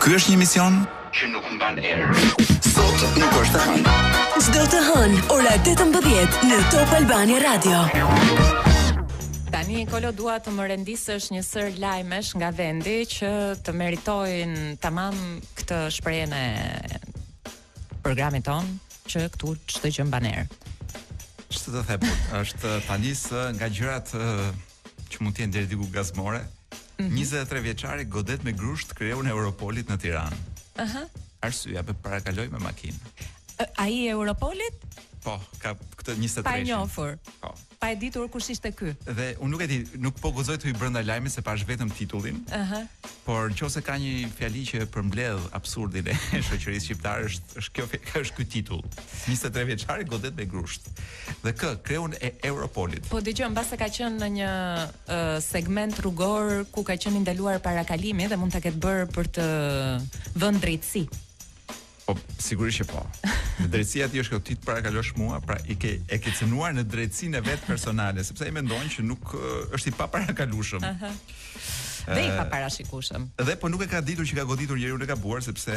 Ky është një mision që nuk mban erë. Sot nuk është e hënë. Çdo të hënë, ora 18 në Top Albania Radio. Tani Kolo dua të më rendisësh një sër lajmesh nga vendi që të meritojnë tamam këtë shprehjen e programit ton që këtu çdo gjë mban erë. Ç'të të them, është tani nga gjërat që mund të jenë deri diku gazmore. 23 vjeçari godet me grusht kreun e Europolit në Tiranë. Arsyeja për parakaloj me makinë. Ai e Europolit? Po, ka këtë 23. Pa njohur. Po. Pa e ditur kush ishte ky. Dhe unë nuk e di, nuk po guxoj të hy brenda lajmit se pash vetëm titullin. Por nëse ka një fjali që përmbledh absurdin e shoqërisë shqiptare është ky titull. 23 vjeçari godet me grusht. Dhe kreun e Europolit. Po dëgjoj, mbase ka qenë në një segment rrugor ku ka qenë ndaluar parakalimi dhe mund ta ketë bërë për të vënë drejtësi. Po, sigurisht që po. Në drejtësia ti është që ti të parakalosh mua, pra e ke cënuar në drejtësinë e vet personale, sepse ai mendon që nuk është i paparakalueshëm. Dhe i paparashikueshëm. Dhe po nuk e ka ditur që ka goditur njeriu e gabuar sepse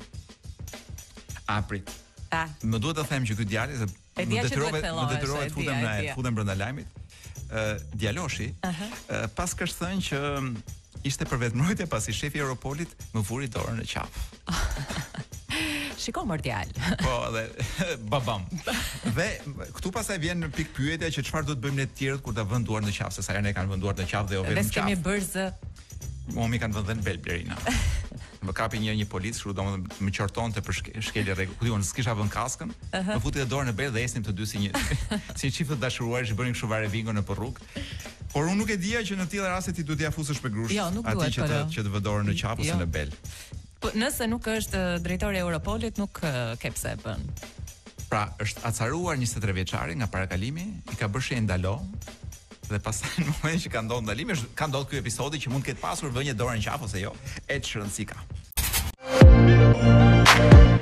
prit. Më duhet të them që ky djalë se më detyrove të futem brenda lajmit. Djaloshi, pas ka thënë që ishte për vetmbrojtje pasi shefi i Europolit më vuri dorën në qaf. Shiko mordial. Po, dhe babam. Dhe këtu pastaj vjen në pikë pyetja që çfarë do të bëjmë ne të tjerët kur ta vënë duar në qafë, se sa herë ne kanë vënë duar në qafë dhe jo vetëm në qafë. Ne kemi bërë zë. Momi kanë vënë në bel Blerina. Më kapi një policë, kështu domethënë më qortonte për shkelje rregull. Ku diun, s'kisha vënë kaskën, më futi dorën në bel dhe ecnim të dy si një çift të dashuruar që bënin kështu varevingo në rrugë. Por unë nuk e dija që në të tilla raste ti duhet t'ia fusësh me grusht atij që të vë dorën në qafë ose në bel. Po nëse nuk është drejtori i Europolit, nuk ke pse e bën. Pra, është acaruar 23 vjeçari nga parakalimi, i ka bërë shenjë ndalo, dhe pastaj në momentin që ka ndodhur ndalimi, ka ndodhur ky episodi që mund të ketë pasur vënë dorën në qafë ose jo, e çrëndësi ka.